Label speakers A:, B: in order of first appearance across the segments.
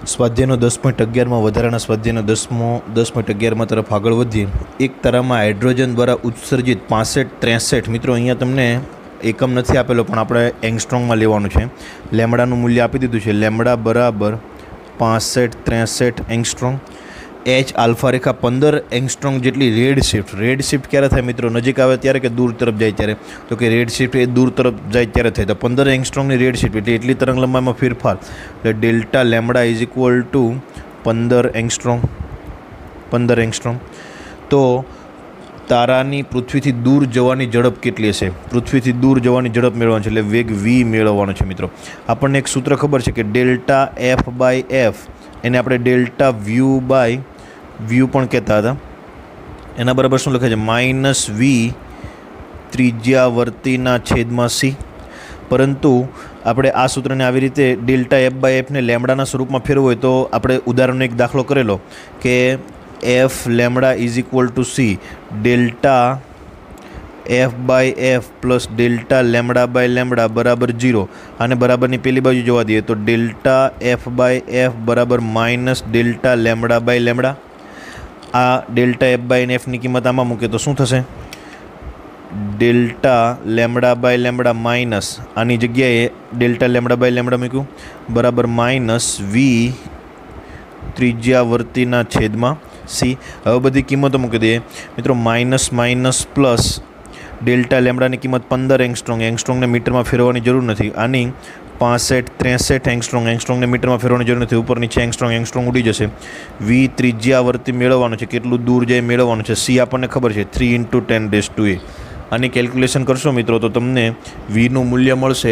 A: સ્વાધ્યાયનો 10.11 માં વધારાના સ્વાધ્યાયનો 10.11 તરફ આગળ વધીએ. એક તારામાં હાઇડ્રોજન દ્વારા ઉત્સર્જિત 65-63 મિત્રો અહીંયા તમને એકમ નથી આપેલો પણ આપણે એંગસ્ટ્રોંગમાં લેવાનું છે. લેમડાનું મૂલ્ય આપી દીધું છે. લેમડા બરાબર 65-63 એંગસ્ટ્રોંગ. એચ આલ્ફા રેખા 15 એંગસ્ટ્રોંગ જેટલી રેડ શિફ્ટ ક્યારે થાય મિત્રો? નજીક આવે ત્યારે કે દૂર તરફ જાય ત્યારે? તો કે રેડ શિફ્ટ એ દૂર તરફ જાય ત્યારે થાય. તો 15 એંગસ્ટ્રોંગની રેડ શિફ્ટ એટલે એટલી તરંગ લંબાઈમાં ફેરફાર એટલે delta lambda is equal to 15 angstrom. તો તારાની પૃથ્વીથી દૂર જવાની ઝડપ કેટલી હશે? પૃથ્વીથી દૂર જવાની ઝડપ મેળવવાની છે એટલે વેગ વી મેળવવાનો છે મિત્રો. આપણને એક સૂત્ર ખબર છે કે ડેલ્ટા એફ બાય એફ એને આપણે ડેલ્ટા વ્યૂ પણ કહેતા હતા. એના બરાબર શું લખાય છે? માઇનસ વી ત્રિજ્યાવર્તીના છેદમાં સી. પરંતુ આપણે આ સૂત્રને આવી રીતે ડેલ્ટા એફ બાય એફને લેમડાના સ્વરૂપમાં ફેરવું હોય તો આપણે ઉદાહરણનો એક દાખલો કરેલો કે F lambda is equal to C delta F by F plus delta lambda by lambda બરાબર 0. આને બરાબરની પેલી બાજુ જોવા દઈએ તો ડેલ્ટા એફ બાય એફ બરાબર minus delta lambda by lambda. આ ડેલ્ટા એફ બાય એફની કિંમત આમાં મૂકે તો શું થશે? Delta lambda by lambda minus આની જગ્યાએ ડેલ્ટા લેમડા બાય લેમડા મૂક્યું બરાબર માઇનસ વી ત્રિજ્યાવર્તીના છેદમાં સી. હવે બધી કિંમતો મૂકી દઈએ મિત્રો. માઇનસ પ્લસ ડેલ્ટા લેમડાની કિંમત 15 એંગસ્ટ્રોંગને મીટરમાં ફેરવવાની જરૂર નથી. આની 65-63 એંગસ્ટ્રોંગને મીટરમાં ફેરવવાની જરૂર નથી. ઉપર નીચે એંગસ્ટ્રોંગ ઉડી જશે. વી ત્રિજ્યાવર્તી મેળવવાનું છે, કેટલું દૂર જાય મેળવવાનું છે. સી આપણને ખબર છે 3 × 10⁸. આની કેલ્ક્યુલેશન કરશો મિત્રો તો તમને વીનું મૂલ્ય મળશે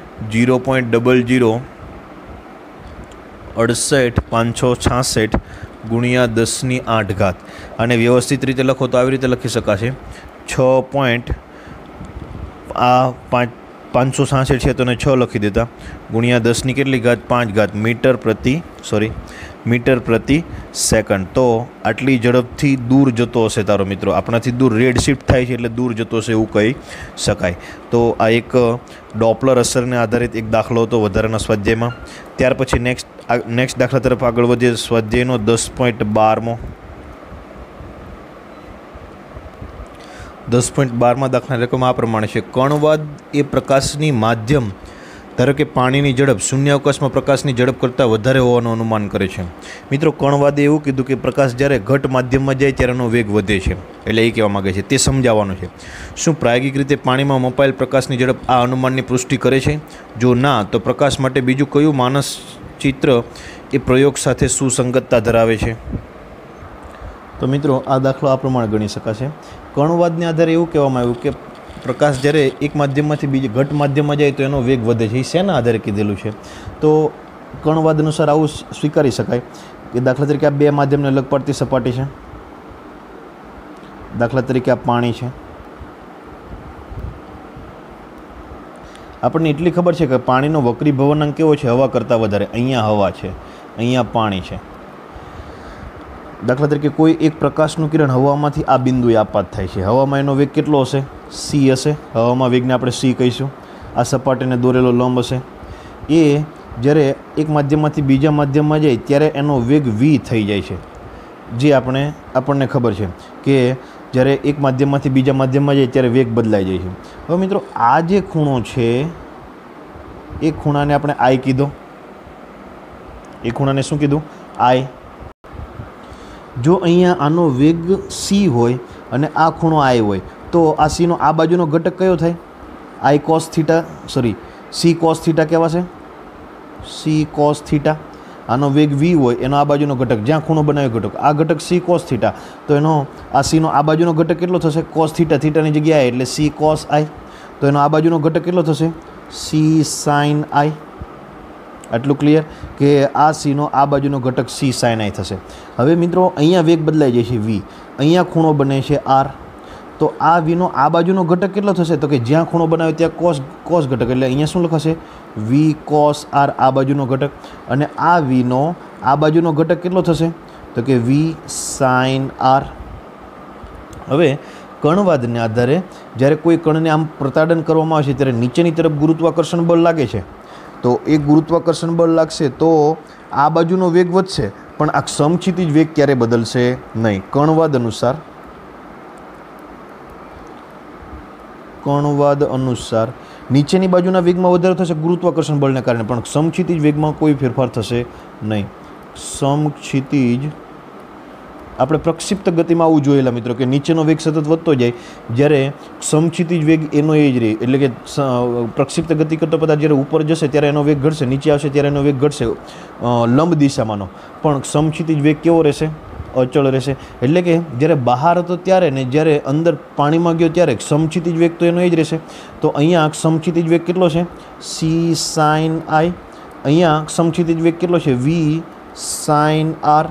A: 0.0068 ગુણ્યા 10⁸. અને વ્યવસ્થિત રીતે લખો તો આવી રીતે લખી શકાશે 566 છે તો 6 લખી દેતા ગુણ્યા 10ની કેટલી ઘાત 5 મીટર પ્રતિ સેકન્ડ. તો આટલી ઝડપથી દૂર જતો હશે તારો મિત્રો. આપણાથી દૂર રેડ શિફ્ટ થાય છે એટલે દૂર જતો હશે એવું કહી શકાય. તો આ એક ડોપલર અસરને આધારિત એક દાખલો હતો વધારાના સ્વાધ્યાયમાં. ત્યાર પછી નેક્સ્ટ દાખલા તરફ આગળ વધીએ. સ્વાધ્યાયનો 10.12 10.12 દાખલા રકમ આ પ્રમાણે છે. કણવાદ એ પ્રકાશની માધ્યમ ધારો કે પાણીની ઝડપ શૂન્ય અવકાશમાં પ્રકાશની ઝડપ કરતાં વધારે હોવાનું અનુમાન કરે છે. મિત્રો કણવાદે એવું કીધું કે પ્રકાશ જ્યારે ઘટ માધ્યમમાં જાય ત્યારે એનો વેગ વધે છે. એટલે એ કહેવા માગે છે તે સમજાવવાનું છે. શું પ્રાયોગિક રીતે પાણીમાં મપાયેલ પ્રકાશની ઝડપ આ અનુમાનની પુષ્ટિ કરે છે? જો ના તો પ્રકાશ માટે બીજું કયું માનસ ચિત્ર એ પ્રયોગ સાથે સુસંગતતા ધરાવે છે? તો મિત્રો આ દાખલો આ પ્રમાણે ગણી શકાશે. કણવાદને આધારે એવું કહેવામાં આવ્યું કે પ્રકાશ જ્યારે એક માધ્યમમાંથી બીજે ઘટ માધ્યમમાં જાય તો એનો વેગ વધે છે. એ શેના આધારે કીધેલું છે? તો કણવાદ અનુસાર આવું સ્વીકારી શકાય કે દાખલા તરીકે આ બે માધ્યમને અલગ પડતી સપાટી છે. દાખલા તરીકે આ પાણી છે. આપણને એટલી ખબર છે કે પાણીનો વક્રી ભવનાંક કેવો છે? હવા કરતાં વધારે. અહીંયા હવા છે, અહીંયા પાણી છે. દાખલા તરીકે કોઈ એક પ્રકાશનું કિરણ હવામાંથી આ બિંદુએ આપાત થાય છે. હવામાં એનો વેગ કેટલો હશે? સી હશે. હવામાં વેગને આપણે સી કહીશું. આ સપાટીને દોરેલો લંબ હશે. એ જ્યારે એક માધ્યમમાંથી બીજા માધ્યમમાં જાય ત્યારે એનો વેગ વી થઈ જાય છે. જે આપણને ખબર છે કે જ્યારે એક માધ્યમમાંથી બીજા માધ્યમમાં જાય ત્યારે વેગ બદલાઈ જાય છે. હવે મિત્રો આ જે ખૂણો છે એ ખૂણાને આપણે આઈ કીધો. એ ખૂણાને શું કીધું? આઈ. જો અહીંયા આનો વેગ સી હોય અને આ ખૂણો આઈ હોય તો આ સીનો આ બાજુનો ઘટક કયો થાય? સી કોસ થીટા કહેવાશે. C cos theta. આનો વેગ વી હોય એનો આ બાજુનો ઘટક જ્યાં ખૂણો બનાવ્યો ઘટક આ ઘટક સી કોસ થીટા. તો એનો આ સીનો આ બાજુનો ઘટક કેટલો થશે? કોસ થીટાની જગ્યાએ એટલે સી કોસ આઈ. તો એનો આ બાજુનો ઘટક કેટલો થશે? C sine I. આટલું ક્લિયર કે આ સીનો આ બાજુનો ઘટક સી સાઇન આઈ થશે. હવે મિત્રો અહીંયા વેગ બદલાઈ જાય છે વી. અહીંયા ખૂણો બને છે આર. તો આ વીનો આ બાજુનો ઘટક કેટલો થશે? તો કે જ્યાં ખૂણો બનાવે ત્યાં કોસ ઘટક એટલે અહીંયા શું લખાશે? વી કોસ આર આ બાજુનો ઘટક. અને આ વીનો આ બાજુનો ઘટક કેટલો થશે? તો કે વી સાઇન આર. હવે કણવાદને આધારે જ્યારે કોઈ કણને આમ પ્રતાડન કરવામાં આવે છે ત્યારે નીચેની તરફ ગુરુત્વાકર્ષણ બળ લાગે છે. તો એક ગુરુત્વાકર્ષણ બળ લાગશે તો આ બાજુનો વેગ વધશે, પણ આ સમક્ષિતિજ વેગ ક્યારે બદલશે નહીં. કણવાદ અનુસાર નીચેની બાજુના વેગમાં વધારો થશે ગુરુત્વાકર્ષણ બળને કારણે, પણ સમક્ષિતિજ વેગમાં કોઈ ફેરફાર થશે નહીં. સમક્ષિતિજ આપણે પ્રક્ષિપ્ત ગતિમાં આવું જોયેલા મિત્રો કે નીચેનો વેગ સતત વધતો જાય, જ્યારે સમક્ષિતિજ વેગ એનો એ જ રહે. એટલે કે પ્રક્ષિપ્ત ગતિ કરતો પદાર્થ જ્યારે ઉપર જશે ત્યારે એનો વેગ ઘટશે, નીચે આવશે ત્યારે એનો વેગ ઘટશે લંબ દિશામાંનો, પણ સમક્ષિતિજ વેગ કેવો રહેશે? અચળ રહેશે. એટલે કે જ્યારે બહાર હતો ત્યારે ને જ્યારે અંદર પાણીમાં ગયો ત્યારે સમક્ષિતિજ વેગ તો એનો એ જ રહેશે. તો અહીંયા સમક્ષિતિજ વેગ કેટલો છે? C sine I. અહીંયા સમક્ષિતિજ વેગ કેટલો છે? V sine R.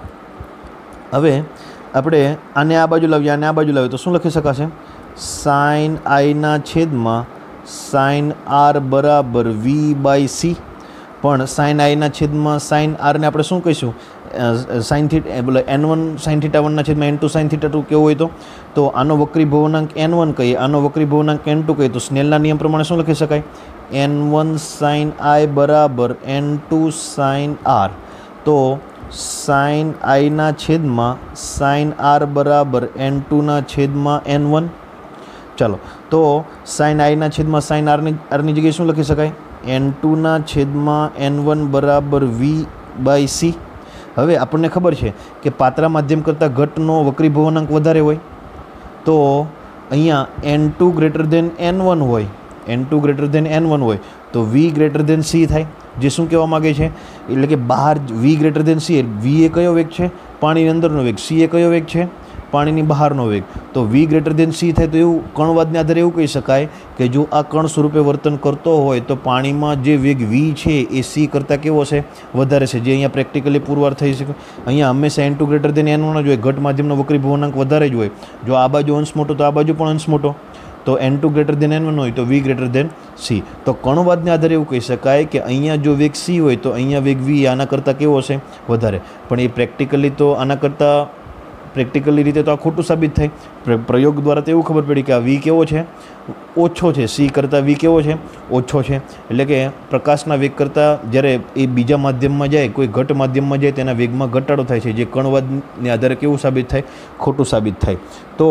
A: હવે આપણે આને આ બાજુ લાવીએ, આને આ બાજુ લાવીએ તો શું લખી શકાશે? સાઇન આઈના છેદમાં સાઇન આર બરાબર વી બાય સી. પણ સાઇન આઈના છેદમાં સાઇન આરને આપણે શું કહીશું? સાઇન થીટા બોલે N1 સાઇન થીટા 1 ના છેદમાં N2 સાઇન થીટા 2 કેવો હોય તો આનો વક્રી ભવનાંક N1 કહીએ, આનો વક્રી ભવનાંક N2 કહીએ, તો સ્નેલના નિયમ પ્રમાણે શું લખી શકાય? N1 સાઇન આઈ બરાબર N2 સાઇન આર. તો સાઇન આઈના છેદમાં સાઇન આર બરાબર N2ના છેદમાં N1. ચાલો, તો સાઇન આઈના છેદમાં સાઇન આરની જગ્યાએ શું લખી શકાય? N2ના છેદમાં N1 બરાબર વી બાય સી. હવે આપણને ખબર છે કે પાતળા માધ્યમ કરતાં ઘટનો વક્રી ભવનાંક વધારે હોય, તો અહીંયા N2 ગ્રેટર ધેન N1 હોય, N2 ગ્રેટર ધેન N1 હોય તો V ગ્રેટર ધેન સી થાય. જે શું કહેવા માગે છે? એટલે કે બહાર V greater than C. V એ કયો વેગ છે? પાણીની અંદરનો વેગ. સી એ કયો વેગ છે? પાણીની બહારનો વેગ. તો V ગ્રેટર ધેન સી થાય તો એવું કણવાદને આધારે એવું કહી શકાય કે જો આ કણ સ્વરૂપે વર્તન કરતો હોય તો પાણીમાં જે વેગ V છે એ સી કરતાં કેવો છે? વધારે છે. જે અહીંયા પ્રેક્ટિકલી પુરવાર થઈ શકે. અહીંયા હંમેશા N2 ગ્રેટર ધેન N1 જ હોય, ઘટ માધ્યમનો વક્રી ભવનાંક વધારે જ હોય. જો આ બાજુ અંશ મોટો તો આ બાજુ પણ અંશ મોટો, તો N2 ગ્રેટર ધેન N1 હોય તો V ગ્રેટર ધેન સી. તો કણવાદને આધારે એવું કહી શકાય કે અહીંયા જો વેગ સી હોય તો અહીંયા વેગ V આના કરતાં કેવો છે? વધારે. પણ એ પ્રેક્ટિકલી તો આના કરતાં પ્રેક્ટિકલી રીતે તો આ ખોટું સાબિત થાય. પ્રયોગ દ્વારા તો એવું ખબર પડી કે આ V કેવો છે? ઓછો છે. સી કરતાં V કેવો છે? ઓછો છે. એટલે કે પ્રકાશના વેગ કરતાં જ્યારે એ બીજા માધ્યમમાં જાય, કોઈ ઘટ માધ્યમમાં જાય તેના વેગમાં ઘટાડો થાય છે, જે કણવાદને આધારે કેવું સાબિત થાય? ખોટું સાબિત થાય. તો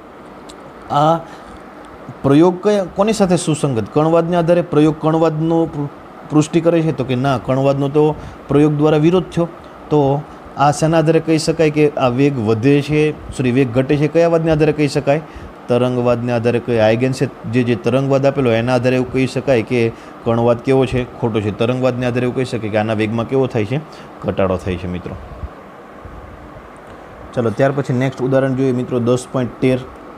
A: આ પ્રયોગ કોની સાથે સુસંગત? કણવાદને આધારે પ્રયોગ કણવાદનો પુષ્ટિ કરે છે તો કે ના, કણવાદનો તો પ્રયોગ દ્વારા વિરોધ થયો. તો આ શેના આધારે કહી શકાય કે આ વેગ વધે છે, વેગ ઘટે છે? કયા વાદને આધારે કહી શકાય? તરંગવાદને આધારે કહી. હાઇગેન્સે જે તરંગવાદ આપેલો એના આધારે એવું કહી શકાય કે કણવાદ કેવો છે? ખોટો છે. તરંગવાદને આધારે એવું કહી શકાય કે આના વેગમાં કેવો થાય છે? ઘટાડો થાય છે મિત્રો. ચાલો ત્યાર પછી નેક્સ્ટ ઉદાહરણ જોઈએ મિત્રો. 10.13.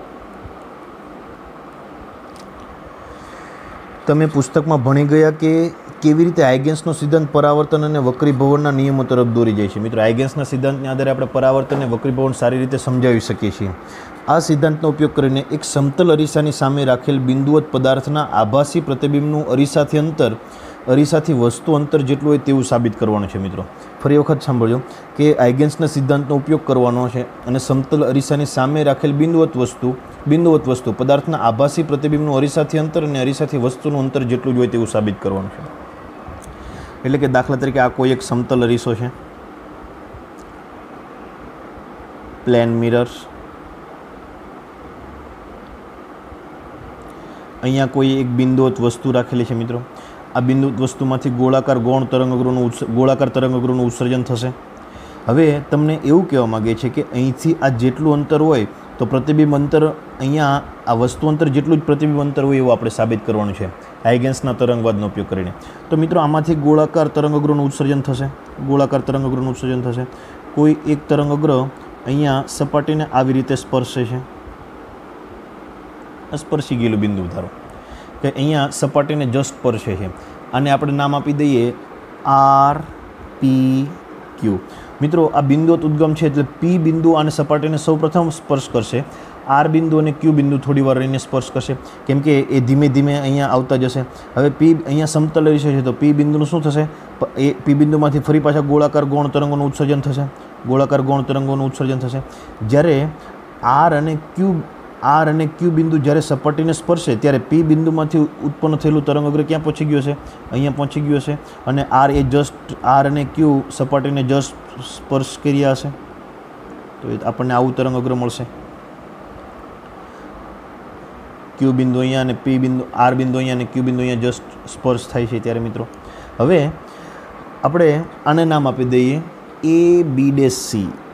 A: તમે પુસ્તકમાં ભણી ગયા કે કેવી રીતે હાઇગેન્સનો સિદ્ધાંત પરાવર્તન અને વક્રીભવનના નિયમો તરફ દોરી જાય છે. મિત્રો, હાઇગેન્સના સિદ્ધાંતના આધારે આપણે પરાવર્તન અને વક્રીભવન સારી રીતે સમજાવી શકીએ છીએ. આ સિદ્ધાંતનો ઉપયોગ કરીને એક સમતલ અરીસાની સામે રાખેલ બિંદુવત પદાર્થના આભાસી પ્રતિબિંબનું અરીસાથી અંતર અરીસાથી વસ્તુ અંતર જેટલું હોય તેવું સાબિત કરવાનું છે. મિત્રો, ફરી વખત સાંભળજો કે હાઇગેન્સના સિદ્ધાંતનો ઉપયોગ કરવાનો છે અને સમતલ અરીસાની સામે રાખેલ બિંદુવત વસ્તુ પદાર્થના આભાસી પ્રતિબિંબનું અરીસાથી અંતર અને અરીસાથી વસ્તુનું અંતર જેટલું જ હોય તેવું સાબિત કરવાનું છે. એટલે કે દાખલા તરીકે આ કોઈ એક સમતલ અરીસો છે, પ્લેન મિરર. અહીંયા કોઈ એક બિંદુવત વસ્તુ રાખેલી છે. મિત્રો, આ બિંદુવત વસ્તુમાંથી ગોળાકાર તરંગઅગ્રનું ઉત્સર્જન થશે. હવે તમને એવું કહેવા માગે છે કે અહીંથી આ જેટલું અંતર હોય તો પ્રતિબિંબ અંતર અહીંયા આ વસ્તુ અંતર જેટલું જ પ્રતિબિંબ અંતર હોય એવું આપણે સાબિત કરવાનું છે હાઇગેન્સના તરંગવાદનો ઉપયોગ કરીને. તો મિત્રો, આમાંથી ગોળાકાર તરંગઅગ્રનું ઉત્સર્જન થશે. કોઈ એક તરંગઅગ્ર અહીંયા સપાટીને આવી રીતે સ્પર્શે છે. સ્પર્શી ગયેલું બિંદુ ધારો કે અહીંયા સપાટીને જસ્ટ સ્પર્શે છે. આને આપણે નામ આપી દઈએ RPQ. મિત્રો, આ બિંદુવત ઉદ્ગમ છે એટલે P બિંદુ અને સપાટીને સૌપ્રથમ સ્પર્શ કરશે. R બિંદુ અને Q બિંદુ થોડી વાર રહીને સ્પર્શ કરશે, કેમ કે એ ધીમે ધીમે અહીંયા આવતા જશે. હવે P અહીંયા સમતલ અરીસો છે તો P બિંદુનું શું થશે? એ P બિંદુમાંથી ફરી પાછા ગોળાકાર ગૌણ તરંગોનું ઉત્સર્જન થશે. જ્યારે R અને Q આર અને ક્યુ બિંદુ જ્યારે સપાટીને સ્પર્શે ત્યારે પી બિંદુમાંથી ઉત્પન્ન થયેલું તરંગ અગ્ર ક્યાં પહોંચી ગયો છે? અહીંયા પહોંચી ગયો છે. અને આર અને ક્યુ સપાટીને જસ્ટ સ્પર્શ કર્યા હશે તો આપણને આવું તરંગ અગ્ર મળશે. ક્યુ બિંદુ અહીંયા અને પી બિંદુ, આર બિંદુ અહીંયા અને ક્યુ બિંદુ અહીંયા જસ્ટ સ્પર્શ થાય છે ત્યારે મિત્રો. હવે આપણે આને નામ આપી દઈએ A-B'(C).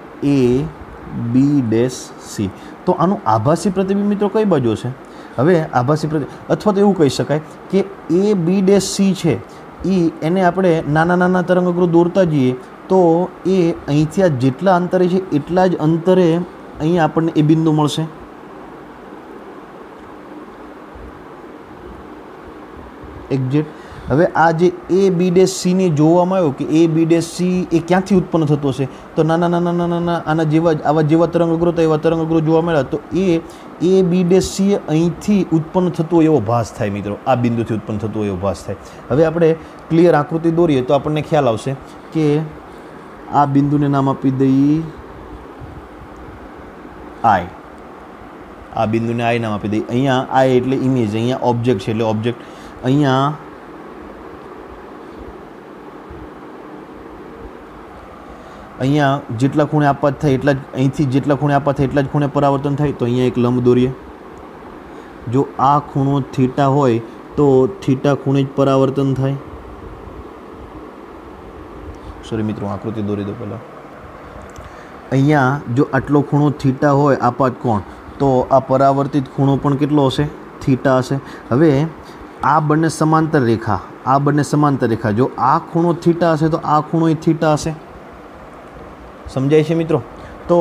A: A-B'(C). તો આનું આભાસી પ્રતિબિંબ મિત્રો કઈ બાજુ છે? હવે આભાસી પ્રતિબિંબ અથવા તો એવું કહી શકાય કે A-B'(C) છે એને આપણે નાના નાના તરંગ અગ્રો દોરતા જઈએ તો એ અહીંથી આ જેટલા અંતરે છે એટલા જ અંતરે અહીંયા આપણને એ બિંદુ મળશે. એક્ઝેક્ટ. હવે આ જે A-B'(C) ને જોવામાં આવ્યો કે A-B'(C) એ ક્યાંથી ઉત્પન્ન થતો હશે તો નાના નાના નાના નાના આના જેવા આવા જેવા તરંગ અગ્રો તો એવા તરંગ અગ્રો જોવા મળ્યા તો A-B'(C) અહીંથી ઉત્પન્ન થતો એવો ભાસ થાય મિત્રો. આ બિંદુથી ઉત્પન્ન થતો એવો ભાસ થાય. હવે આપણે ક્લિયર આકૃતિ દોરીએ તો આપણને ખ્યાલ આવશે કે આ બિંદુને નામ આપી દઈએ I. આ બિંદુને I નામ આપી દઈએ. અહીંયા I એટલે ઇમેજ, અહીંયા ઓબ્જેક્ટ છે એટલે ઓબ્જેક્ટ. અહીંયા જેટલા ખૂણે આપાત થાય એટલા જ અહીંથી જેટલા ખૂણે આપાત થાય એટલા જ ખૂણે પરાવર્તન થાય. તો અહીંયા એક લંબ દોરીએ. જો આ ખૂણો થીટા હોય તો થીટા ખૂણે જ પરાવર્તન થાય. સોરી મિત્રો, આકૃતિ દોરી દો પહેલાં. અહીંયા જો આટલો ખૂણો થીટા હોય આપાત કોણ તો આ પરાવર્તિત ખૂણો પણ કેટલો હશે? થીટા હશે. હવે આ બંને સમાંતર રેખા, આ બંને સમાંતર રેખા, જો આ ખૂણો થીટા હશે તો આ ખૂણો થીટા હશે. સમજાય છે મિત્રો? તો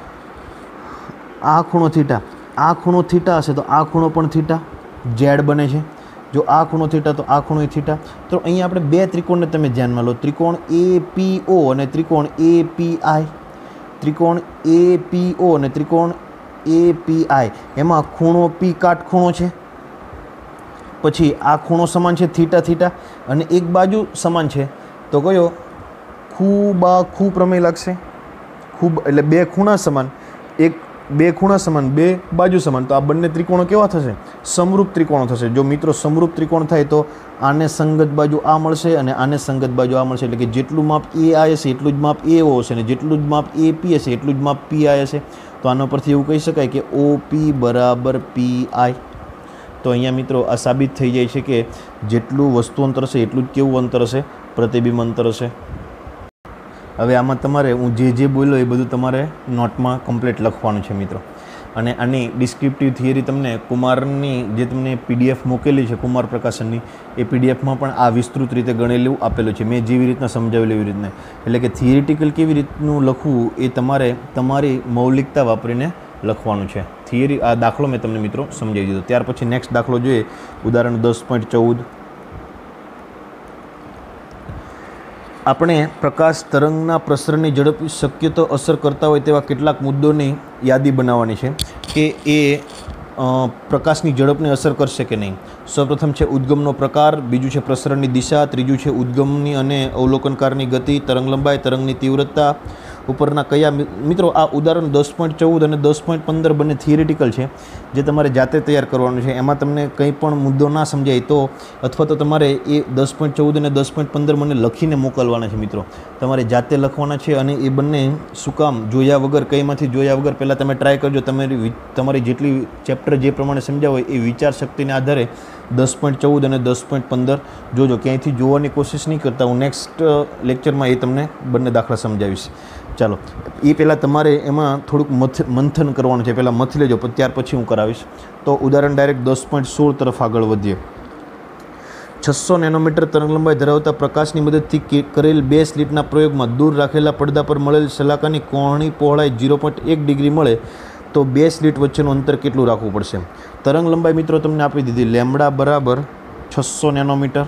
A: આ ખૂણો થીટા હશે તો આ ખૂણો પણ થીટા, ઝેડ બને છે. જો આ ખૂણો થીટા તો આ ખૂણો થીટા. તો અહીંયા આપણે બે ત્રિકોણને તમે ધ્યાનમાં લો, ત્રિકોણ APO અને ત્રિકોણ API. ત્રિકોણ APO અને ત્રિકોણ API એમાં ખૂણો P કાટખૂણો છે. પછી આ ખૂણો સમાન છે થીટા થીટા અને એક બાજુ સમાન છે તો કયો? ખૂ પ્રમેય લાગશે. ખૂબ એટલે બે ખૂણા સમાન, બે ખૂણા સમાન, બે બાજુ સમાન, તો આ બંને ત્રિકોણો કેવા થશે? સમરૂપ ત્રિકોણો થશે. જો મિત્રો સમરૂપ ત્રિકોણ થાય તો આને સંગત બાજુ આ મળશે અને આને સંગત બાજુ આ મળશે. એટલે કે જેટલું માપ AI હશે એટલું જ માપ AO હશે અને જેટલું જ માપ AP હશે એટલું જ માપ PI હશે. તો આના પરથી એવું કહી શકાય કે OP = PI. તો અહીંયા મિત્રો આ સાબિત થઈ જાય છે કે જેટલું વસ્તુ અંતર હશે એટલું જ કેવું અંતર હશે? પ્રતિબિંબ અંતર હશે. હવે આમાં તમારે હું જે બોલ્યો એ બધું તમારે નોટમાં કમ્પ્લીટ લખવાનું છે મિત્રો. અને આની ડિસ્ક્રિપ્ટિવ થિયરી તમને કુમારની જે તમને PDF મોકેલી છે કુમાર પ્રકાશનની, એ PDFમાં પણ આ વિસ્તૃત રીતે ગણેલું આપેલું છે. મેં જેવી રીતના સમજાવેલું એવી રીતના. એટલે કે થિયરિટિકલ કેવી રીતનું લખવું એ તમારે તમારી મૌલિકતા વાપરીને લખવાનું છે. થિયરી આ દાખલો મેં તમને મિત્રો સમજાવી દીધો. ત્યાર પછી નેક્સ્ટ દાખલો જોઈએ, ઉદાહરણ 10.14. આપણે પ્રકાશ તરંગના પ્રસરણની ઝડપ શક્ય તો અસર કરતા હોય તેવા કેટલાક મુદ્દોની યાદી બનાવવાની છે કે એ પ્રકાશની ઝડપને અસર કરશે કે નહીં. સૌપ્રથમ છે ઉદ્ગમનો પ્રકાર, બીજું છે પ્રસરણની દિશા, ત્રીજું છે ઉદ્ગમની અને અવલોકનકારની ગતિ, તરંગ લંબાઈ, તરંગની તીવ્રતા. ઉપરના કયા મિત્રો આ ઉદાહરણ 10.14 અને 10.15 બંને થિયરિટિકલ છે જે તમારે જાતે તૈયાર કરવાનું છે. એમાં તમને કંઈ પણ મુદ્દો ના સમજાય તો અથવા તો તમારે એ 10.14 અને 10.15 મને લખીને મોકલવાના છે મિત્રો. તમારે જાતે લખવાના છે અને એ બંને શું કામ જોયા વગર, કંઈમાંથી જોયા વગર પહેલાં તમે ટ્રાય કરજો. તમારી જેટલી ચેપ્ટર જે પ્રમાણે સમજાવ હોય એ વિચાર શક્તિને આધારે 10.14 અને 10.15 જોજો. ક્યાંયથી જોવાની કોશિશ નહીં કરતા. હું નેક્સ્ટ લેક્ચરમાં એ તમને બંને દાખલા સમજાવીશ. ચાલો, એ પહેલાં તમારે એમાં થોડુંક મંથન કરવાનું છે. પહેલાં મથી લેજો, ત્યાર પછી હું કરાવીશ. તો ઉદાહરણ ડાયરેક્ટ 10.16 તરફ આગળ વધીએ. 600 નેનોમીટર તરંગ લંબાઈ ધરાવતા પ્રકાશની મદદથી કરેલ 2 સ્લિટના પ્રયોગમાં દૂર રાખેલા પડદા પર મળેલ શલાકાની કોણની પહોળાઈ 0.1 ડિગ્રી મળે તો 2 સ્લિટ વચ્ચેનું અંતર કેટલું રાખવું પડશે? તરંગ લંબાઈ મિત્રો તમને આપી દીધી, લેમ્બડા બરાબર 600 નેનોમીટર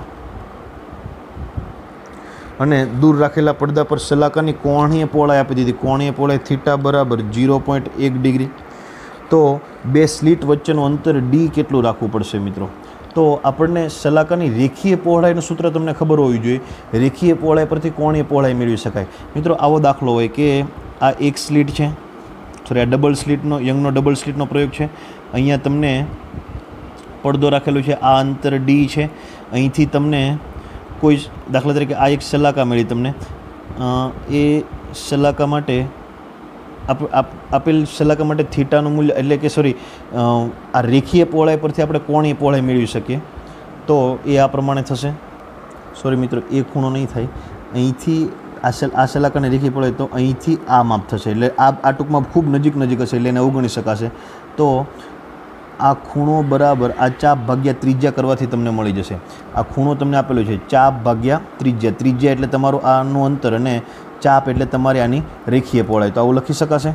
A: અને દૂર રાખેલા પડદા પર શલાકાની કોણીય પહોળાઈ આપી દીધી, કોણીય પહોળાઈ થીટા બરાબર 0.1 ડિગ્રી. તો 2 સ્લિટ વચ્ચેનું અંતર D કેટલું રાખવું પડશે મિત્રો? તો આપણને શલાકાની રેખીય પહોળાઈનું સૂત્ર તમને ખબર હોવી જોઈએ. રેખીય પહોળાઈ પરથી કોણીય પહોળાઈ મેળવી શકાય. મિત્રો આવો દાખલો હોય કે આ એક સ્લિટ છે, સોરી આ ડબલ સ્લિટનો યંગનો ડબલ સ્લિટનો પ્રયોગ છે. અહીંયા તમને પડદો રાખેલો છે, આ અંતર ડી છે. અહીંથી તમને કોઈ દાખલા તરીકે આ એક શલાકા મળી તમને, એ શલાકા માટે આપેલ શલાકા માટે થીટાનું મૂલ્ય એટલે કે આ રેખીય પહોળાઈ પરથી આપણે કોણીય પહોળાઈ મેળવી શકીએ. તો એ આ પ્રમાણે થશે. મિત્રો, એ ખૂણો નહીં થાય. અહીંથી આ શલાકાને રેખીય પહોળાઈ તો અહીંથી આ માપ થશે, એટલે આ ટૂંકમાં ખૂબ નજીક હશે, એટલે એને અવગણી શકાશે. તો આ ખૂણો બરાબર આ ચાપ ભાગ્યા ત્રિજ્યા કરવાથી તમને મળી જશે. આ ખૂણો તમને આપેલો છે ચાપ ભાગ્યા ત્રિજ્યા. ત્રિજ્યા એટલે તમારું આનું અંતર અને ચાપ એટલે તમારી આની રેખીય પહોળાઈ. તો આવું લખી શકાશે,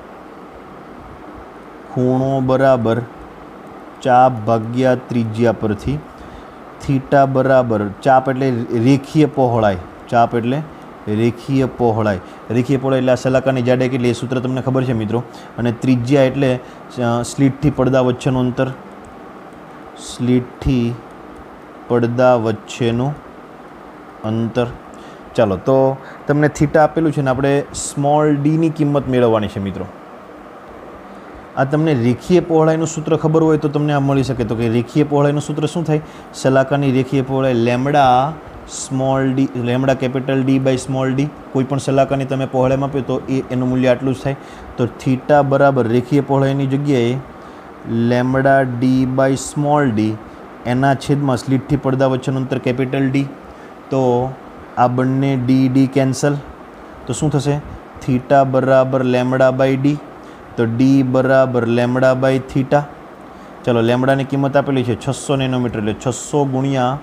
A: ખૂણો બરાબર ચાપ ભાગ્યા ત્રિજ્યા પરથી થીટા બરાબર ચાપ એટલે રેખીય પહોળાઈ. ચાપ એટલે રેખીય પહોળાઈ. રેખીય પહોળાઈ એટલે આ શલાકાની જાડાઈ કેટલી, એ સૂત્ર તમને ખબર છે મિત્રો. અને ત્રિજ્યા એટલે સ્લીટથી પડદા વચ્ચેનું અંતર. સ્લીટથી પડદા વચ્ચેનું અંતર. ચાલો, તો તમને થીટા આપેલું છે ને આપણે સ્મોલ ડીની કિંમત મેળવવાની છે મિત્રો. આ તમને રેખીય પહોળાઈનું સૂત્ર ખબર હોય તો તમને આ મળી શકે. તો કે રેખીય પહોળાઈનું સૂત્ર શું થાય? શલાકાની રેખીય પહોળાઈ lambda small D, lambda capital D by small D. કોઈ પણ શલાકાની તમે પહોળાઈ માપ્યો તો એનું મૂલ્ય આટલું જ થાય. તો થીટા બરાબર રેખીય પહોળાઈની જગ્યાએ lambda D by small D એના છેદમાં સ્લીટથી પડદા વચ્ચેનું અંતર કેપિટલ ડી. તો આ બંને ડી કેન્સલ. તો શું થશે? થીટા બરાબર લેમડા બાય ડી. તો ડી બરાબર લેમડા બાય થીટા. ચાલો, લેમડાની કિંમત આપેલી છે 600 નેનોમીટર, એટલે 600 ગુણ્યા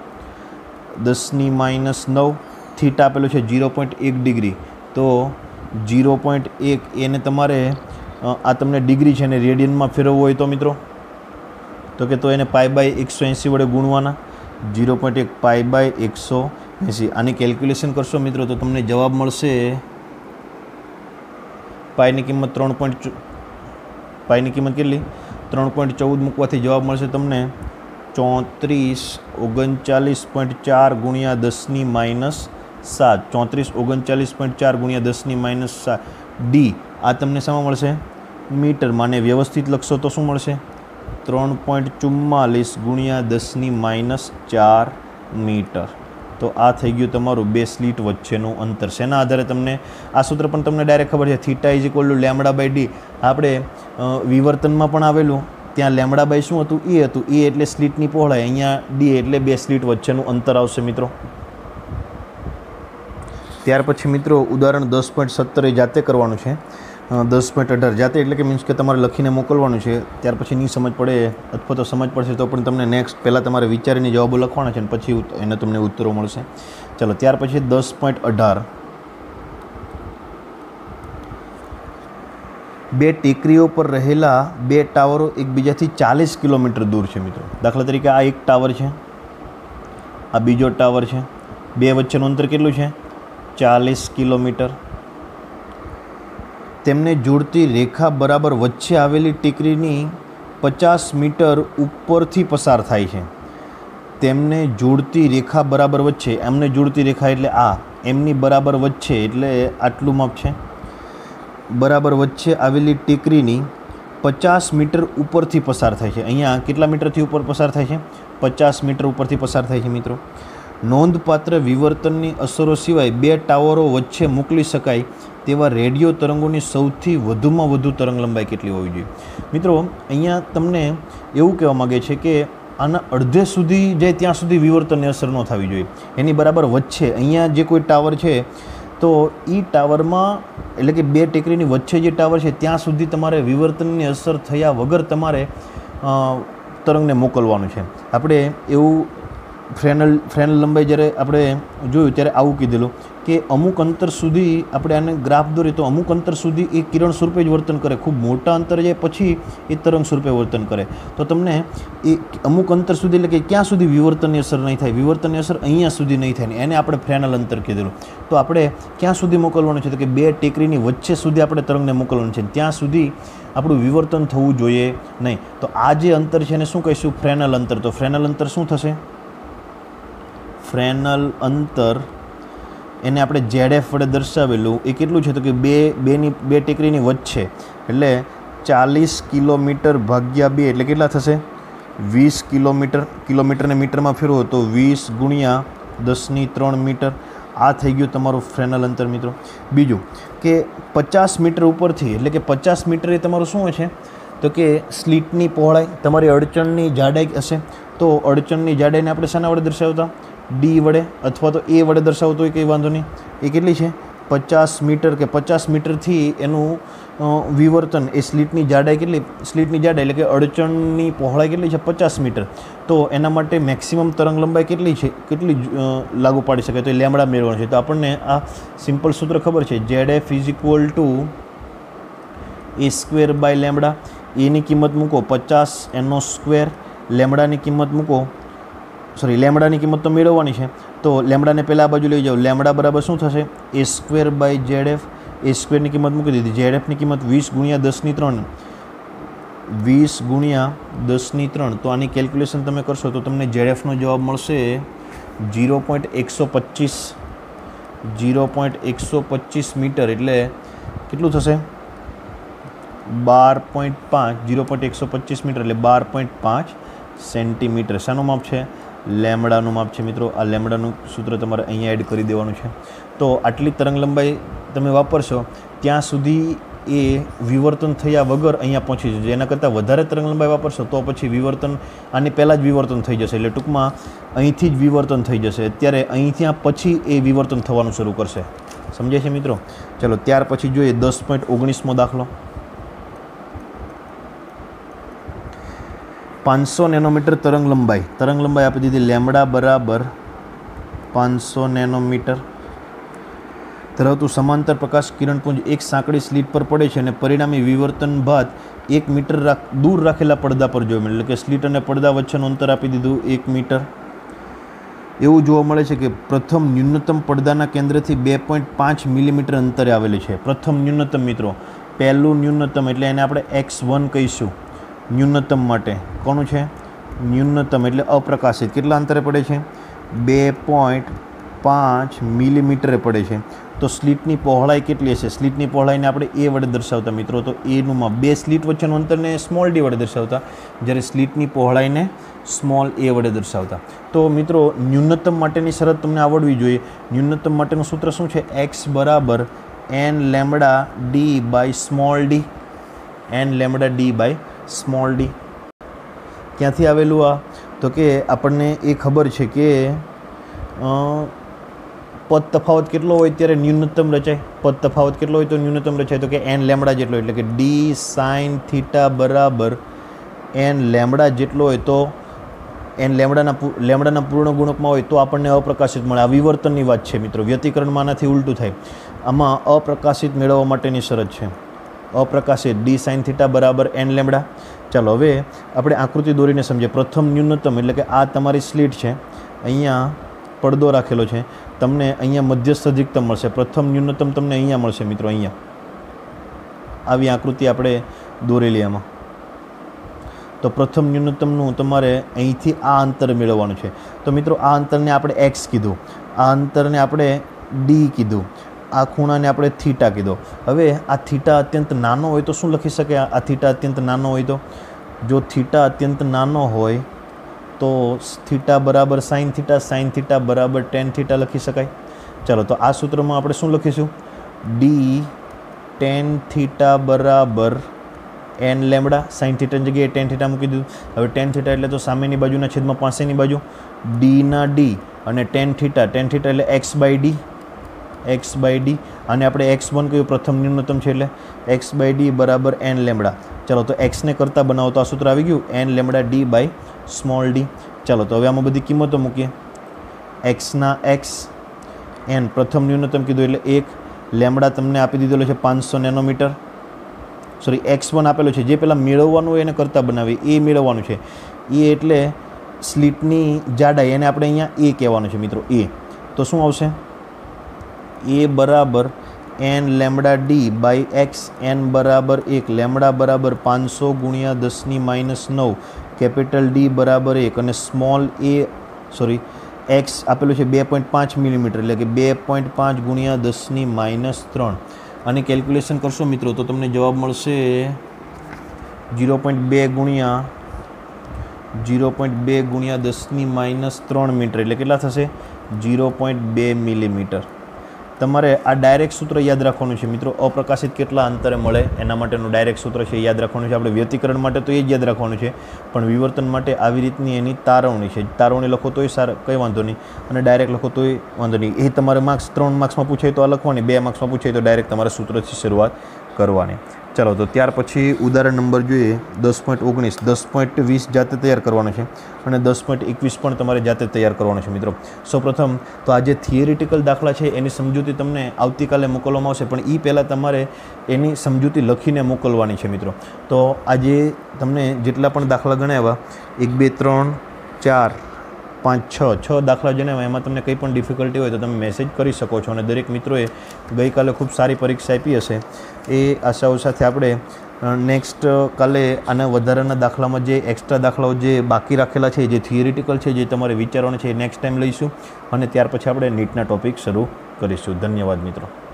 A: 10⁻⁹. થીટા આપેલું છે 0.1 ડિગ્રી. તો 0.1 એને તમારે આ તમને ડિગ્રી છે ને રેડિયનમાં ફેરવવું હોય તો મિત્રો, તો કે તો એને π/180 વડે ગુણવાના. 0.1 π/180. આની કેલ્ક્યુલેશન કરશો મિત્રો તો તમને જવાબ મળશે. પાઈની કિંમત 3. પાઈની કિંમત કેટલી? 3.14 મૂકવાથી જવાબ મળશે તમને 3439.4 ગુણ્યા 10⁻⁷. 3439.4 ગુણ્યા 10⁻⁷. ડી આ તમને શામાં મળશે? મીટરમાં. ને વ્યવસ્થિત લખશો તો શું મળશે? 3.44 ગુણ્યા 10⁻⁴ મીટર. તો આ થઈ ગયું તમારું બે સ્લીટ વચ્ચેનું અંતર. શેના આધારે તમને આ સૂત્ર પણ તમને ડાયરેક્ટ ખબર છે, theta is equal to lambda by D. આપણે વિવર્તનમાં પણ આવેલું, ત્યાં લેમડા બાય શું હતું? એ હતું. એ એટલે સ્લીટની પહોળાઈ, અહીંયા ડી એટલે બે સ્લીટ વચ્ચેનું અંતર આવશે મિત્રો. ત્યાર પછી મિત્રો ઉદાહરણ 10.17 જાતે કરવાનું છે. 10.18 જાતે એટલે કે મીન્સ કે તમારે લખીને મોકલવાનું છે. ત્યાર પછી નહીં સમજ પડે અથવા તો સમજ પડશે તો પણ તમને નેક્સ્ટ પહેલાં તમારે વિચારીને જવાબો લખવાના છે અને પછી એને તમને ઉત્તરો મળશે. ચાલો, ત્યાર પછી 10.18 બે ટેકરીઓ પર રહેલા બે ટાવરો એકબીજાથી 40 કિલોમીટર દૂર છે મિત્રો. દાખલા તરીકે આ એક ટાવર છે, આ બીજો ટાવર છે. બે વચ્ચેનું અંતર કેટલું છે? 40 કિલોમીટર. તેમને જોડતી રેખા બરાબર વચ્ચે આવેલી ટેકરીની 50 મીટર ઉપરથી પસાર થાય છે. તેમને જોડતી રેખા બરાબર વચ્ચે, એમને જોડતી રેખા એટલે આ, એમની બરાબર વચ્ચે એટલે આટલું માપ છે. બરાબર વચ્ચે આવેલી ટેકરીની 50 મીટર ઉપરથી પસાર થાય છે. અહીંયા કેટલા મીટરથી ઉપર પસાર થાય છે? 50 મીટર ઉપરથી પસાર થાય છે મિત્રો. નોંધપાત્ર વિવર્તનની અસરો સિવાય બે ટાવરો વચ્ચે મોકલી શકાય તેવા રેડિયો તરંગોની સૌથી વધુમાં વધુ તરંગ લંબાઈ કેટલી હોવી જોઈએ? મિત્રો, અહીંયા તમને એવું કહેવા માગે છે કે આના અડધે સુધી જાય ત્યાં સુધી વિવર્તનની અસર ન થવી જોઈએ. એની બરાબર વચ્ચે અહીંયા જે કોઈ ટાવર છે તો એ ટાવરમાં એટલે કે બે ટેકરીની વચ્ચે જે ટાવર છે ત્યાં સુધી તમારે વિવર્તનની અસર થયા વગર તમારે તરંગને મોકલવાનું છે. આપણે એવું ફ્રેનલ લંબાઈ જ્યારે આપણે જોયું ત્યારે આવું કીધેલું કે અમુક અંતર સુધી આપણે આને ગ્રાફ દોરીએ તો અમુક અંતર સુધી એ કિરણ સ્વરૂપે જ વર્તન કરે, ખૂબ મોટા અંતર જાય પછી એ તરંગ સ્વરૂપે વર્તન કરે. તો તમને એ અમુક અંતર સુધી એટલે કે ક્યાં સુધી વિવર્તનની અસર નહીં થાય, વિવર્તનની અસર અહીંયા સુધી નહીં થાય ને એને આપણે ફ્રેનલ અંતર કીધેલું. તો આપણે ક્યાં સુધી મોકલવાનું છે? તો કે બે ટેકરીની વચ્ચે સુધી આપણે તરંગને મોકલવાનું છે, ત્યાં સુધી આપણું વિવર્તન થવું જોઈએ નહીં. તો આ જે અંતર છે એને શું કહીશું? ફ્રેનલ અંતર. તો ફ્રેનલ અંતર શું થશે? ફ્રેનલ અંતર એને આપણે ZF વડે દર્શાવેલું એ કેટલું છે? તો કે બે ટેકરીની વચ્ચે એટલે 40 કિલોમીટર ભાગ્યા 2 એટલે કેટલા થશે? 20 કિલોમીટર. કિલોમીટરને મીટરમાં ફેરવો તો 20 ગુણ્યા 10⁻³ મીટર. આ થઈ ગયું તમારું ફ્રેનલ અંતર મિત્રો. બીજું કે 50 મીટર ઉપરથી એટલે કે 50 મીટર એ તમારું શું છે તો કે સ્લીટની પહોળાઈ, તમારી અડચણની જાડાઈ હશે. તો અડચણની જાડાઈને આપણે શાના વડે દર્શાવતા? ડી વડે અથવા તો એ વડે દર્શાવતો હોય કંઈ વાંધો નહીં. એ કેટલી છે? 50 મીટર કે 50 મીટરથી એનું વિવર્તન એ સ્લીટની જાડાઈ કેટલી? સ્લીટની જાડાઈ એટલે કે અડચણની પહોળાઈ કેટલી છે? 50 મીટર. તો એના માટે મેક્સિમમ તરંગ લંબાઈ કેટલી છે? કેટલી લાગુ પાડી શકાય? તો એ લેમડા મેળવવાનું છે. તો આપણને આ સિમ્પલ સૂત્ર ખબર છે, ZF = A²/λ. એની કિંમત મૂકો 50 એનો સ્ક્વેર, લેમડાની કિંમત મૂકો, લેમડાની કિંમત તો મેળવવાની છે. તો લેમડાને પહેલાં આ બાજુ લઈ જાઓ. લેમડા બરાબર શું થશે? A²/ZF. A² કિંમત મૂકી દીધી. ZFની કિંમત 20 ગુણ્યા 10⁻³ 20 ગુણ્યા 10⁻³. તો આની કેલ્ક્યુલેશન તમે કરશો તો તમને ZFનો જવાબ મળશે 0.125 મીટર. એટલે કેટલું થશે? 12.5. 0.125 મીટર એટલે 12.5 સેન્ટીમીટર. શાનું માપ છે? લેમડાનું માપ છે મિત્રો. આ લેમડાનું સૂત્ર તમારે અહીંયા એડ કરી દેવાનું છે. તો આટલી તરંગ લંબાઈ તમે વાપરશો ત્યાં સુધી એ વિવર્તન થયા વગર અહીંયા પહોંચી જશે. એના કરતાં વધારે તરંગ લંબાઈ વાપરશો તો પછી વિવર્તન આની પહેલાં જ વિવર્તન થઈ જશે. એટલે ટૂંકમાં અહીંથી જ વિવર્તન થઈ જશે. અત્યારે અહીંથી પછી એ વિવર્તન થવાનું શરૂ કરશે. સમજાય છે મિત્રો? ચલો ત્યાર પછી જોઈએ 10.19મો દાખલો. 500 નેનોમીટર તરંગ લંબાઈ આપી દીધી. લેમડા બરાબર 500 નેનોમીટર ધરાવતું સમાંતર પ્રકાશ કિરણપુંજ એક સાંકડી સ્લીટ પર પડે છે અને પરિણામી વિવર્તન બાદ 1 મીટર દૂર રાખેલા પડદા પર જોવા મળે. એટલે કે સ્લીટ અને પડદા વચ્ચેનું અંતર આપી દીધું 1 મીટર. એવું જોવા મળે છે કે પ્રથમ ન્યૂનતમ પડદાના કેન્દ્રથી 2.5 મિલીમીટર અંતરે આવેલી છે. પ્રથમ ન્યૂનતમ મિત્રો, પહેલું ન્યૂનતમ એટલે એને આપણે X1 કહીશું. ન્યૂનતમ માટે કોનું છે? ન્યૂનતમ એટલે અપ્રકાશિત. કેટલા અંતરે પડે છે? 2.5 મિલીમીટરે પડે છે. તો સ્લીટની પહોળાઈ કેટલી હશે? સ્લીટની પહોળાઈને આપણે એ વડે દર્શાવતા મિત્રો. તો એનું માપ, બે સ્લીટ વચ્ચેનું અંતરને સ્મોલ ડી વડે દર્શાવતા, જ્યારે સ્લીટની પહોળાઈને સ્મોલ એ વડે દર્શાવતા. તો મિત્રો ન્યૂનતમ માટેની શરત તમને આવડવી જોઈએ. ન્યૂનતમ માટેનું સૂત્ર શું છે? X બરાબર n⁻d/સ્મોલ ડી. n⁻d/સ્મોલ ડી. ક્યાંથી આવેલું આ? તો કે આપણને એ ખબર છે કે પદ તફાવત કેટલો હોય ત્યારે ન્યૂનતમ રચાય. પદ તફાવત કેટલો હોય તો ન્યૂનતમ રચાય? તો કે n લેમડા જેટલો. એટલે કે d sin θ બરાબર n લેમડા જેટલો હોય તો n લેમડાના પૂર્ણ ગુણકમાં હોય તો આપણને અપ્રકાશિત મળે. આ વિવર્તનની વાત છે મિત્રો. વ્યતિકરણમાં આનાથી ઉલટું થાય. આમાં અપ્રકાશિત મેળવવા માટેની શરત છે. અપ્રકાશિત d sin θ બરાબર n લેમડા. ચાલો હવે આપણે આકૃતિ દોરીને સમજીએ. પ્રથમ ન્યૂનતમ એટલે કે આ તમારી સ્લીટ છે, અહીંયા પડદો રાખેલો છે, તમને અહીંયા મધ્યસ્થ અધિકતમ મળશે. પ્રથમ ન્યૂનતમ તમને અહીંયા મળશે મિત્રો. અહીંયા આવી આકૃતિ આપણે દોરેલી આમાં. તો પ્રથમ ન્યૂનતમનું તમારે અહીંથી આ અંતર મેળવવાનું છે. તો મિત્રો આ અંતરને આપણે x કીધું, આ અંતરને આપણે d કીધું, આ ખૂણાને આપણે થીટા કીધો. હવે આ થીટા અત્યંત નાનો હોય તો શું લખી શકે? આ થીટા અત્યંત નાનો હોય તો, જો થીટા અત્યંત નાનો હોય તો થીટા બરાબર સાઇન થીટા, સાઇન થીટા બરાબર ટેન થીટા લખી શકાય. ચાલો તો આ સૂત્રમાં આપણે શું લખીશું? ડી ટેન થીટા બરાબર n લેમડા. સાઇન થીટાની જગ્યાએ ટેન થીટા મૂકી દીધું. હવે ટેન થીટા એટલે તો સામેની બાજુના છેદમાં પાસેની બાજુ, ડીના ડી અને ટેન થીટા એટલે x/d. અને આપણે x1 કહ્યું પ્રથમ ન્યૂનતમ છે એટલે x/d બરાબર n લેમડા. ચાલો તો xને કરતાં બનાવો તો આ સૂત્ર આવી ગયું n લેમડા d/સ્મોલ ડી. ચાલો તો હવે આમાં બધી કિંમતો મૂકીએ. xના x, n પ્રથમ ન્યૂનતમ કીધું એટલે 1, લેમડા તમને આપી દીધેલો છે 500 નેનોમીટર. x1 આપેલો છે, જે પહેલાં મેળવવાનું હોય એને કરતાં બનાવી એ મેળવવાનું છે. એ એટલે સ્લીટની જાડાઈ, એને આપણે અહીંયા એ કહેવાનું છે મિત્રો. એ તો શું આવશે? એ બરાબર n લેમડા d/x. n બરાબર 1, લેમડા બરાબર 500 ગુણ્યા 10⁻9, કેપિટલ D બરાબર 1 અને સ્મોલ એ x આપેલું છે 2.5 મિલીમીટર, એટલે કે 2.5 ગુણ્યા 10⁻3. આની કેલ્ક્યુલેશન કરશો મિત્રો તો તમને જવાબ મળશે 0.2 ગુણ્યા 0.2 ગુણ્યા 10⁻³ મીટર એટલે કેટલા થશે? 0.2 મિલીમીટર. તમારે આ ડાયરેક્ટ સૂત્ર યાદ રાખવાનું છે મિત્રો. અપ્રકાશિત કેટલા અંતરે મળે એના માટેનું ડાયરેક્ટ સૂત્ર છે, યાદ રાખવાનું છે. આપણે વ્યતિકરણ માટે તો એ જ યાદ રાખવાનું છે, પણ વિવર્તન માટે આવી રીતની એની તારવણી છે. તારવણી લખો તોય સારું, કંઈ વાંધો નહીં, અને ડાયરેક્ટ લખો તોય વાંધો નહીં. એ તમારે 3 માર્ક્સમાં પૂછાય તો આ લખવાની, 2 માર્ક્સમાં પૂછાય તો ડાયરેક્ટ તમારે સૂત્રથી શરૂઆત કરવાની. ચાલો, તો ત્યાર પછી ઉદાહરણ નંબર જોઈએ 10.19. 10.20 જાતે તૈયાર કરવાનો છે અને 10.21 પણ તમારે જાતે તૈયાર કરવાનો છે મિત્રો. સૌપ્રથમ તો આ જે થિયરિટિકલ દાખલા છે એની સમજૂતી તમને આવતીકાલે મોકલવામાં આવશે, પણ એ પહેલાં તમારે એની સમજૂતી લખીને મોકલવાની છે મિત્રો. તો આજે તમને જેટલા પણ દાખલા ગણાવ્યા 1 2 3 4 5 6 દાખલા જણાવ્યા, એમાં તમને કંઈ પણ ડિફિકલ્ટી હોય તો તમે મેસેજ કરી શકો છો. અને દરેક મિત્રોએ ગઈકાલે ખૂબ સારી પરીક્ષા આપી હશે એ આશાઓ સાથે આપણે નેક્સ્ટ કાલે આના વધારાના દાખલામાં જે એક્સ્ટ્રા દાખલાઓ જે બાકી રાખેલા છે, જે થિયરિટિકલ છે, જે તમારે વિચારવાના છે, એ નેક્સ્ટ ટાઈમ લઈશું અને ત્યાર પછી આપણે નીટના ટોપિક શરૂ કરીશું. ધન્યવાદ મિત્રો.